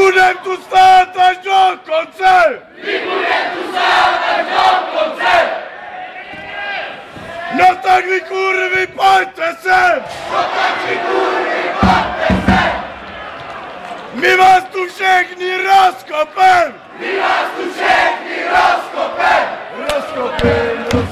budem tu stát až do konce! My budem tu stát až do konce! No tak vy kurvy, pojďte sem! No tak vy kurvy, pojďte sem! My vás tu všechny rozkopem! My vás tu všechny rozkopem! Rozkopem!